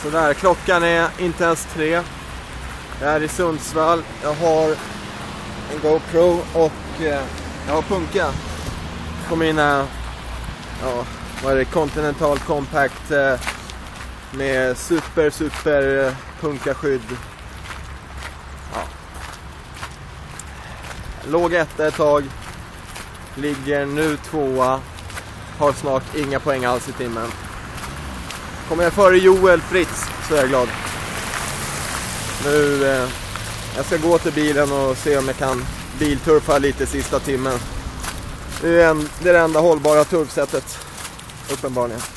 Så där, klockan är inte ens 3. Jag är i Sundsvall. Jag har en GoPro och jag har punka på mina, vad är det, Continental Compact med super punkaskydd. Ja. Låg 1 ett tag, ligger nu 2, har snart inga poäng alls i timmen. Kommer jag före Joel Fritz så är jag glad. Nu jag ska gå till bilen och se om jag kan bilturfa lite sista timmen. Det är det enda hållbara turfsättet, uppenbarligen.